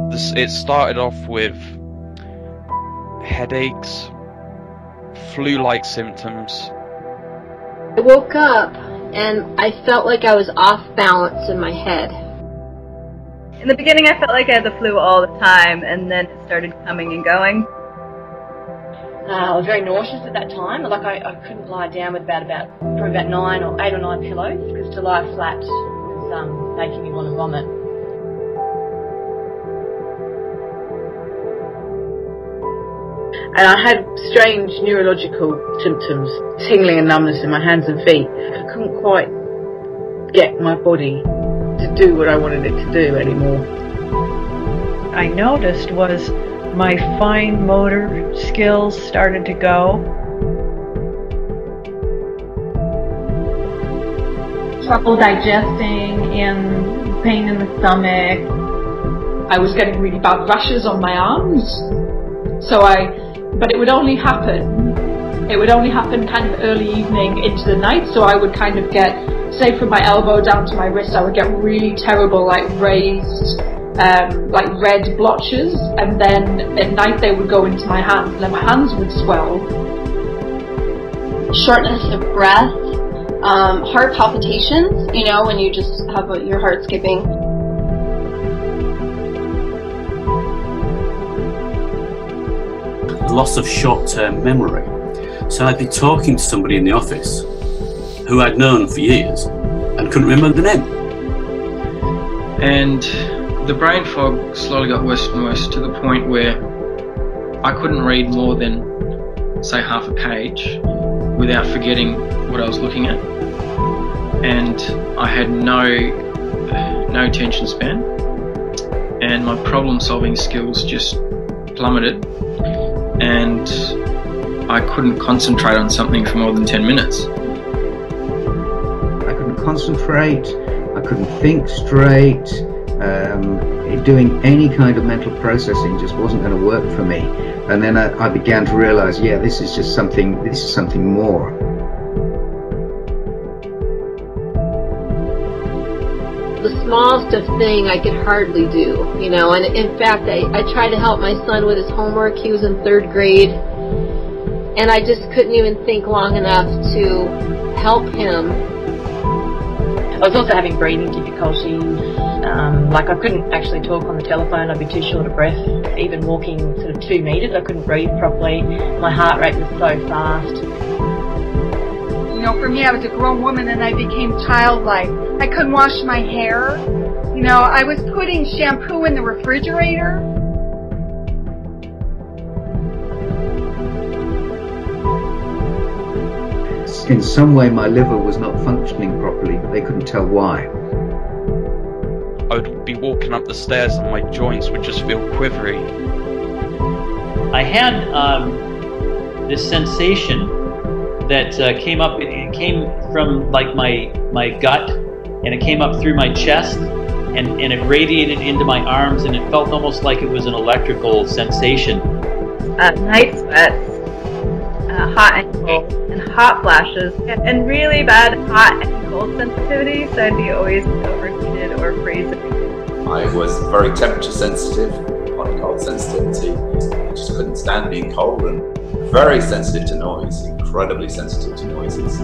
It started off with headaches, flu-like symptoms. I woke up and I felt like I was off balance in my head. In the beginning I felt like I had the flu all the time, and then it started coming and going. I was very nauseous at that time. Like I couldn't lie down with probably about 8 or 9 pillows, because to lie flat was making me want to vomit. And I had strange neurological symptoms, tingling and numbness in my hands and feet. I couldn't quite get my body to do what I wanted it to do anymore. I noticed was my fine motor skills started to go. Trouble digesting and pain in the stomach. I was getting really bad rashes on my arms. But it would only happen kind of early evening into the night, so I would kind of get, say from my elbow down to my wrist, I would get really terrible, like raised, like red blotches, and then at night they would go into my hands, and then my hands would swell. Shortness of breath, heart palpitations, you know, when you just have your heart skipping. Loss of short-term memory. So I'd be talking to somebody in the office who I'd known for years and couldn't remember the name. And the brain fog slowly got worse and worse, to the point where I couldn't read more than, say, half a page without forgetting what I was looking at. And I had no attention span, and my problem-solving skills just plummeted, and I couldn't concentrate on something for more than 10 minutes. I couldn't concentrate, I couldn't think straight, doing any kind of mental processing just wasn't going to work for me. And then I began to realize, yeah, this is something more. The smallest of thing I could hardly do, you know, and in fact I tried to help my son with his homework. He was in 3rd grade, and I just couldn't even think long enough to help him. I was also having breathing difficulties, like I couldn't actually talk on the telephone, I'd be too short of breath. Even walking sort of 2 metres, I couldn't breathe properly. My heart rate was so fast. You know, for me, I was a grown woman and I became childlike. I couldn't wash my hair. You know, I was putting shampoo in the refrigerator. In some way my liver was not functioning properly, but they couldn't tell why. I would be walking up the stairs and my joints would just feel quivery. I had this sensation that came up. It came from like my gut, and it came up through my chest, and it radiated into my arms, and it felt almost like it was an electrical sensation. Night sweats, hot and cold, and hot flashes, and really bad hot and cold sensitivity, so I'd be always overheated or freezing. I was very temperature sensitive, hot and cold sensitivity. I just couldn't stand being cold, and very sensitive to noise, incredibly sensitive to noises.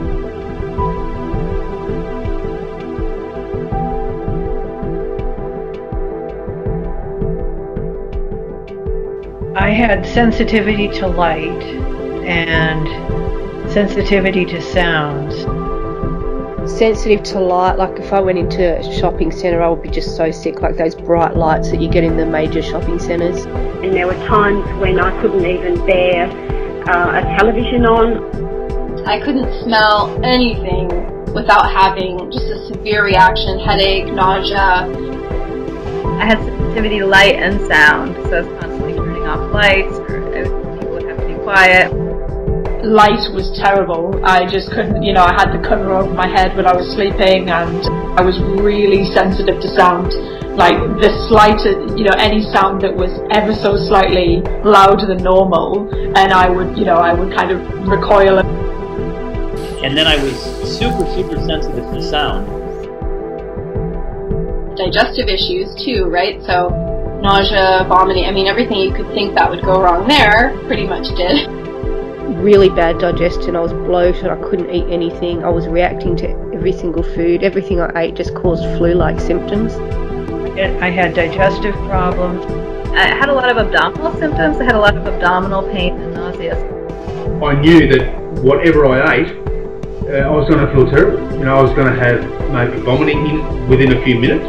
I had sensitivity to light and sensitivity to sounds. Sensitive to light, like if I went into a shopping centre I would be just so sick, like those bright lights that you get in the major shopping centres. And there were times when I couldn't even bear a television on. I couldn't smell anything without having just a severe reaction, headache, nausea. I had sensitivity to light and sound, so I was constantly turning off lights, or people would have to be quiet. Light was terrible. I just couldn't, you know, I had the cover over my head when I was sleeping, and I was really sensitive to sound. Like the slightest, you know, any sound that was ever so slightly louder than normal, and I would kind of recoil. And then I was super sensitive to sound. Digestive issues too, right? So nausea, vomiting. I mean, everything you could think that would go wrong there pretty much did. Really bad digestion. I was bloated, I couldn't eat anything, I was reacting to every single food. Everything I ate just caused flu-like symptoms. I had digestive problems. I had a lot of abdominal symptoms. I had a lot of abdominal pain and nausea. I knew that whatever I ate, I was going to feel terrible. You know, I was going to have maybe vomiting within a few minutes.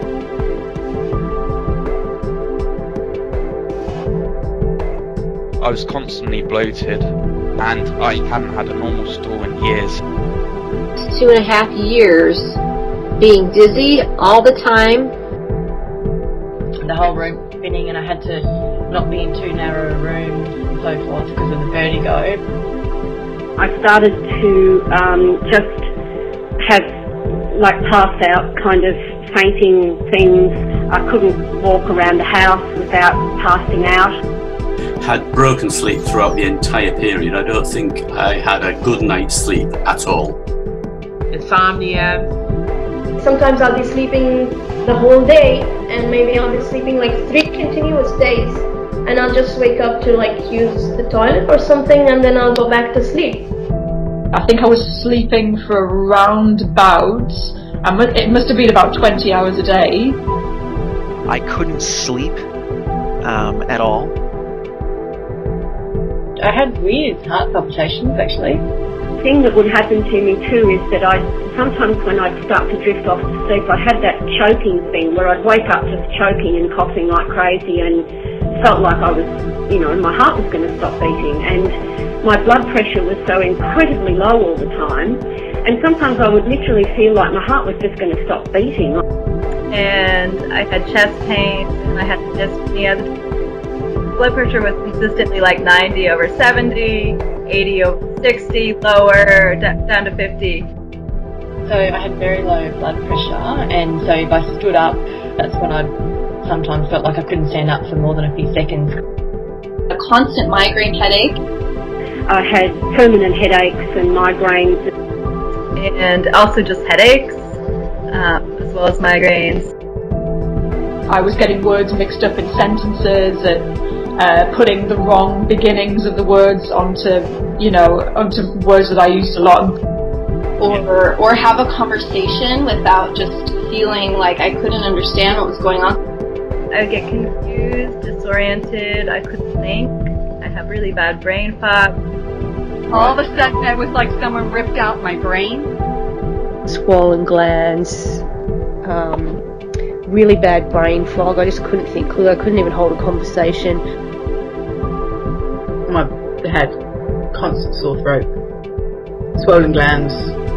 I was constantly bloated, and I hadn't had a normal stool in years. 2.5 years being dizzy all the time. The whole room spinning, and I had to not be in too narrow a room and so forth because of the vertigo. I started to just have like pass out kind of fainting things. I couldn't walk around the house without passing out. Had broken sleep throughout the entire period. I don't think I had a good night's sleep at all. Insomnia. Sometimes I'll be sleeping the whole day, and maybe I'll be sleeping like 3 continuous days, and I'll just wake up to like use the toilet or something, and then I'll go back to sleep. I think I was sleeping for around about, it must have been about 20 hours a day. I couldn't sleep at all. I had weird heart palpitations actually. The thing that would happen to me too is that sometimes when I'd start to drift off to sleep, I had that choking thing where I'd wake up just choking and coughing like crazy and felt like I was, you know, my heart was going to stop beating, and my blood pressure was so incredibly low all the time, and sometimes I would literally feel like my heart was just going to stop beating. And I had chest pain, and I had dyspnea. Blood pressure was consistently like 90 over 70, 80 over 60, lower, down to 50. So I had very low blood pressure, and so if I stood up, that's when I sometimes felt like I couldn't stand up for more than a few seconds. A constant migraine headache. I had permanent headaches and migraines. And also just headaches, as well as migraines. I was getting words mixed up in sentences and putting the wrong beginnings of the words onto words that I used a lot. Or have a conversation without just feeling like I couldn't understand what was going on. I would get confused, disoriented, I couldn't think. I have really bad brain fog. All of a sudden it was like someone ripped out my brain. Swollen glands, really bad brain fog. I just couldn't think clearly. I couldn't even hold a conversation. I had constant sore throat, swollen glands,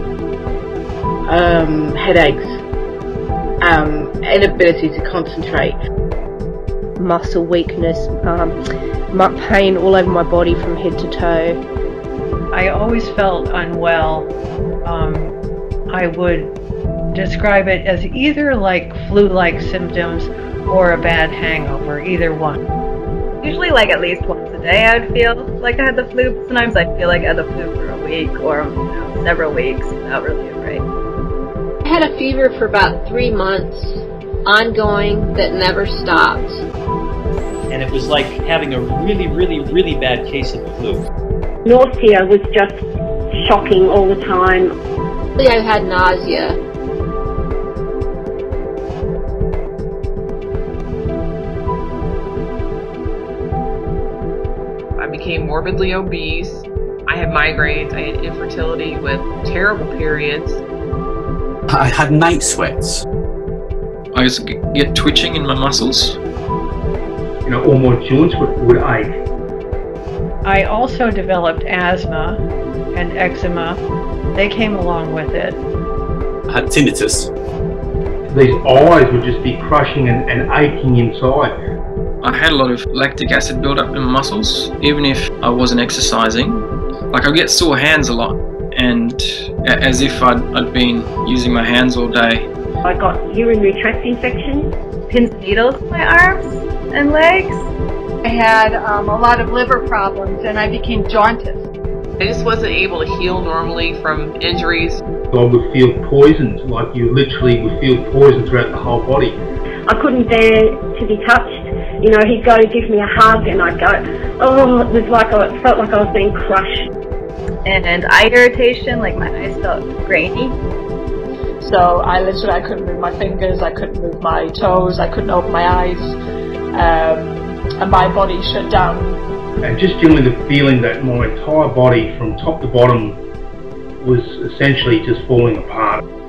headaches, inability to concentrate, muscle weakness, pain all over my body from head to toe. I always felt unwell. I would describe it as either like flu-like symptoms or a bad hangover, either one. Usually like at least once a day I would feel like I had the flu. Sometimes I'd feel like I had the flu for a week or several weeks without really a break. I had a fever for about 3 months, ongoing, that never stopped. And it was like having a really, really, really bad case of the flu. Nausea was just shocking all the time. I had nausea. I became morbidly obese. I had migraines. I had infertility with terrible periods. I had night sweats. I used to get twitching in my muscles. You know, all my joints would ache. I also developed asthma and eczema. They came along with it. I had tinnitus. These eyes would just be crushing and aching inside. I had a lot of lactic acid build up in my muscles, even if I wasn't exercising. Like I get sore hands a lot, and as if I'd been using my hands all day. I got urinary tract infections, pins and needles in my arms and legs. I had a lot of liver problems, and I became jaundiced. I just wasn't able to heal normally from injuries. I would feel poisoned, like you literally would feel poison throughout the whole body. I couldn't bear to be touched. You know, he'd go to give me a hug and I'd go, oh, it was like it felt like I was being crushed. And eye irritation, like my eyes felt grainy. So I couldn't move my fingers, I couldn't move my toes, I couldn't open my eyes, and my body shut down. And just generally the feeling that my entire body from top to bottom was essentially just falling apart.